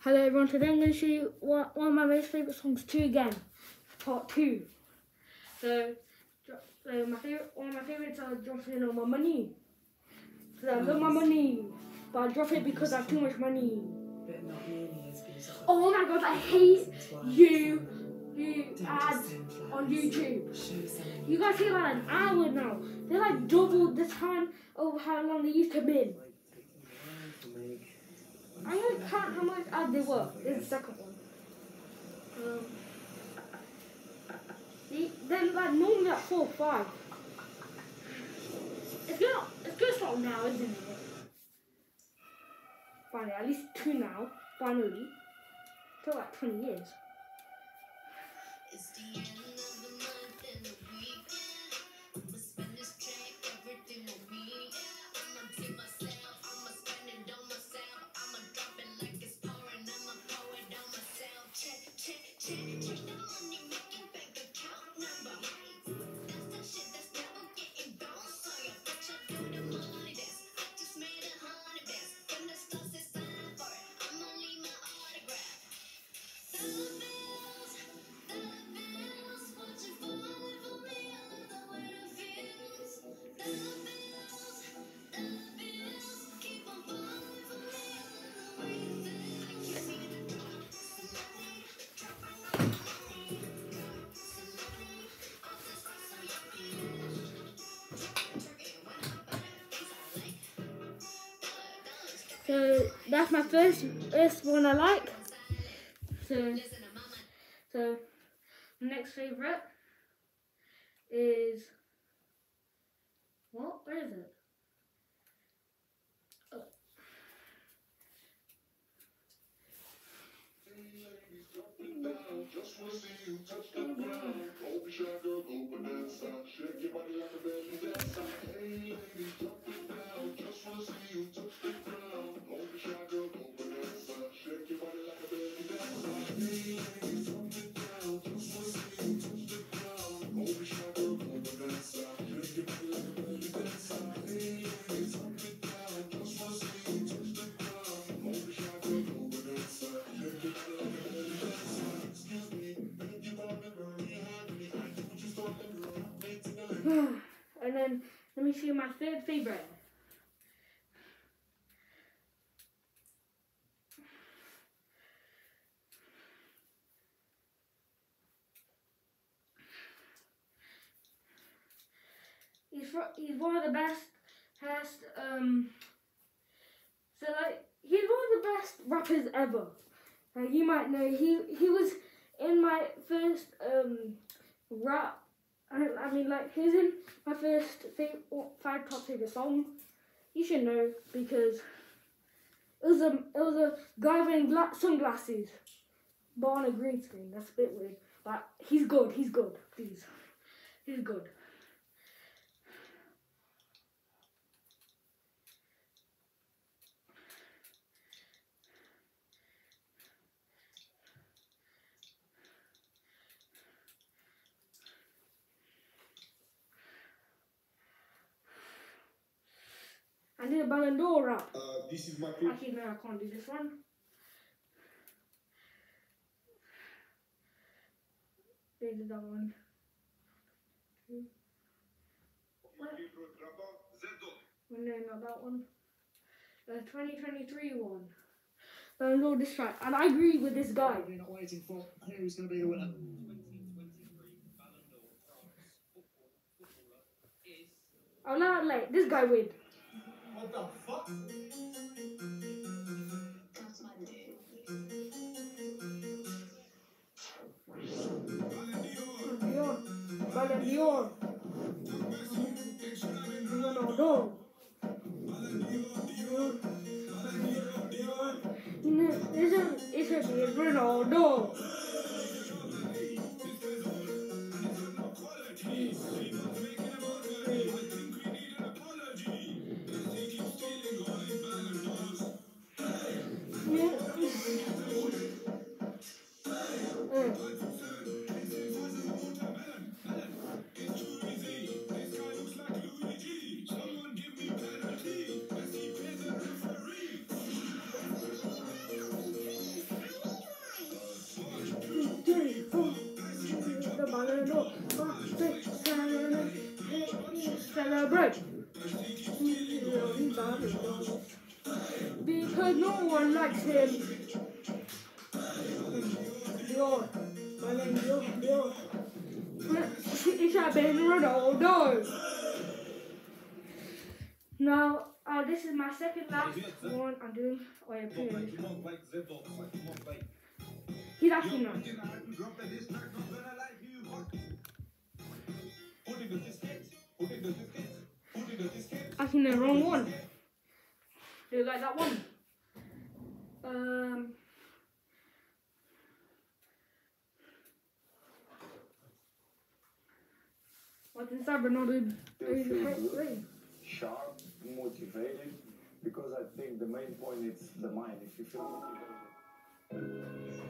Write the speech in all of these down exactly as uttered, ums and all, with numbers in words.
Hello everyone, today I'm going to show you one, one of my most favourite songs, two again, part two. So, so my favorite, one of my favourites are dropping all my money. So I love my money, but I drop it because I have too much money. Oh my god, I hate you, you ads on YouTube. You guys take like an hour now. They're like double the time of how long they used to be. I'm going to count how much ads they were. This is the second one. Um, see, they're like normally at four or five. It's gonna, it's gonna stop now, isn't it? Finally, at least two now. Finally. Took like twenty years. It's the end of the month and the weekend. I'ma spend this check, everything on me. Yeah, I'ma take myself, I'ma spend it on myself. I'ma drop it like it's pouring, I'ma pour it on myself. Check, check, check, check the money, make your bank account number. That's the shit that's never getting bounced. So you bitch, I do the money dance. I just made a honey dance. When the stars say sign for it, I'ma leave my autograph. Dollar bills, dollar bills, watch it falling for me. I love the way it feels. Dollar bills, dollar bills, keep on falling for me. I love the way it feels. You see the drop, some money, dropping on my money, some money, all this spice on your bitch. Turkey when I buy things I like. So that's my first first one I like. So, so next favourite is what? Where is it? Oh. Just wanna see you touch the ground. Don't be shy, girl, go bonanza. Shake your body like a belly dancer. Hey, ladies, drop it down. Just wanna see you touch the ground. Don't be shy, girl, go bonanza. Shake your body like a belly dancer. Hey, ladies, drop it down. Just wanna see you touch the ground. Don't be shy, girl, go bonanza. Shake your body like a belly dancer. Hey, ladies, drop it down. Just wanna see you touch the ground. Don't be shy, girl, go bonanza. Shake your body like a belly dancer. Excuse me, beg your pardon, rehab me. I do what you start to do. And then let me show you my third favorite. He's he's one of the best, best um. So like he's one of the best rappers ever. Like you might know, he he was in my first um rap. I, I mean, like, he was in my first fav five top favorite song. You should know because it was a it was a guy wearing gla sunglasses, but on a green screen. That's a bit weird, but he's good. He's good. Please, he's good. I did a Ballon d'Or rap. Uh, this is my Actually, no, I can't do this one. They did that one. What? No, not that one. The twenty twenty-three one. Ballon d'Or this track. And I agree with this guy. We're not waiting for who's going to be the winner. Oh, no, like, this guy win. What the fuck? That's my dude. Ballon d'Or. Ronaldo. It should be Ronaldo. no, celebrate. Because no one likes him. Dior, my name is Dior. Dior. It's a Ben Ronaldo. Now, uh, this is my second last one I'm doing. Oh yeah, please. He's actually not. Actually, no, wrong one. Do you like that one? Um. What's inside Ronaldo? Sharp, motivated, because I think the main point is the mind. If you feel motivated.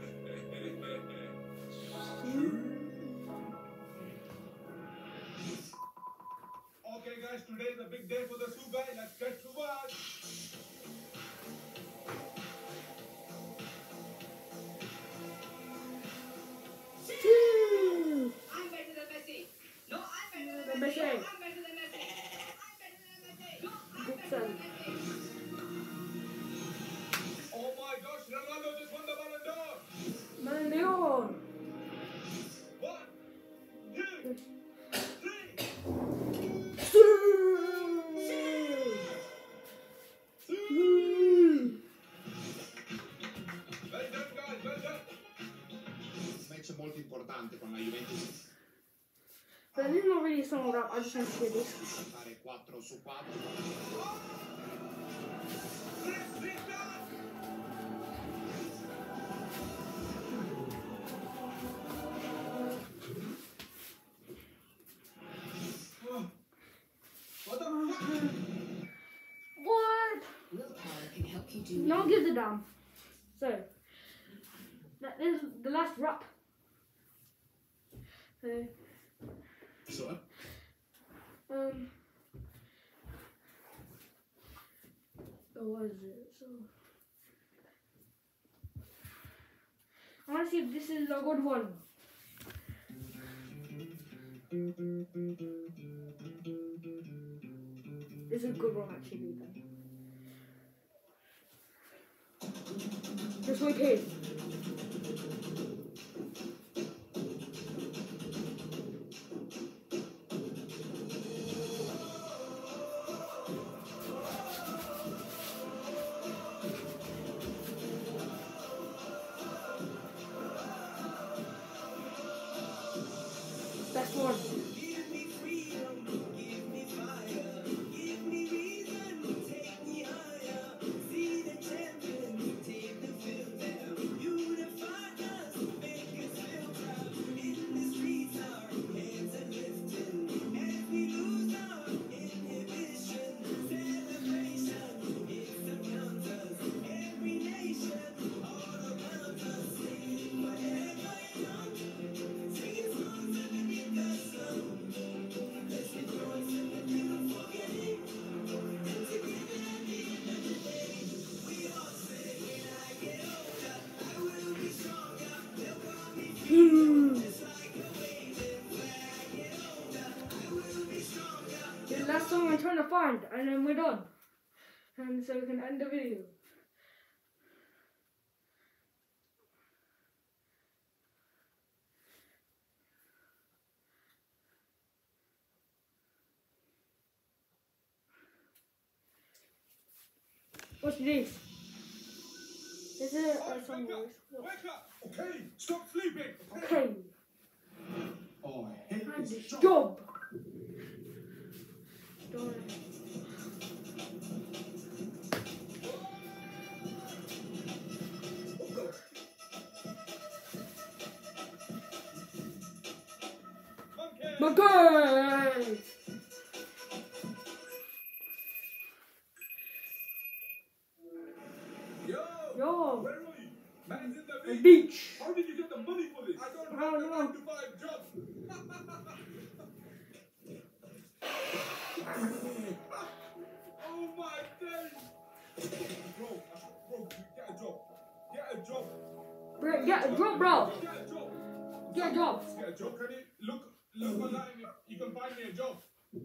Okay guys, today is a big day for the Subai. Let's get to work. I'm better than Messi. No, I'm better than Messi. I'm better than Messi. I'm better than Messi. No, I'm better than Messi. Oh my gosh, Ronaldo just won the Ballon d'Or. Ballon d'Or. One, two, three. Well done guys, well done. Match molto importante con la Juventus. But this is not really a song rap, I just want to hear this. Fare quattro su quattro. What the fuck? What? Willpower can help you do. No one gives a damn. So, that is the last rap. So, So? um, oh, what is it? So, I want to see if this is a good one. This is a good one, actually. Just wait here. Best one. The last song I'm trying to find, and then we're done. And so we can end the video. What's this? This is a song voice. Wake up! Okay, stop sleeping! Okay. Oh, I hate And this this job. job. Story. Okay. Yo! Yo. Where are you? Man's in the The beach. beach. How did you get the money for this? I don't I have don't the know. nine to five job. Oh my days! Bro, bro, get a job. Get a job. Bro, get a job, bro. Get a job. Get a job. Get a job. Can you look look online if you can find me a job?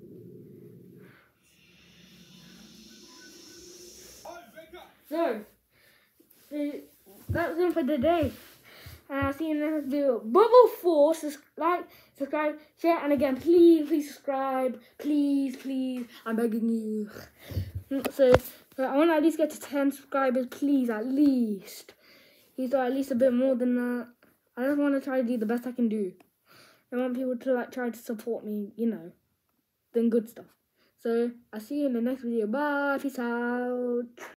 Oh, wake up! So, uh, that's it for today. And I'll see you in the next video. Bubble four, sus- like, subscribe, share, and again, please, please subscribe. Please, please, I'm begging you. So, so I want to at least get to ten subscribers, please, at least. Please, or at least a bit more than that. I just want to try to do the best I can do. I want people to like try to support me, you know, doing good stuff. So, I'll see you in the next video. Bye, peace out.